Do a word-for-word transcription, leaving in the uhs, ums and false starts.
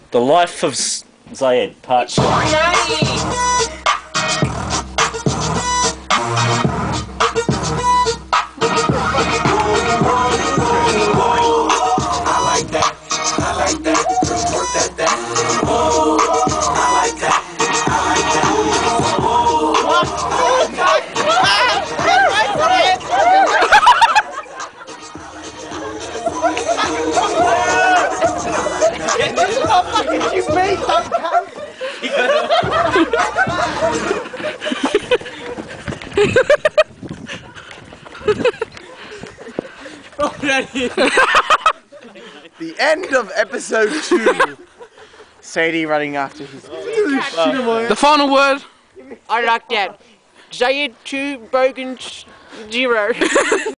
The Life of Zayed, part two. The end of episode two. Sadie running after his. Uh, the final word. I like that. Zayed two Bogan zero.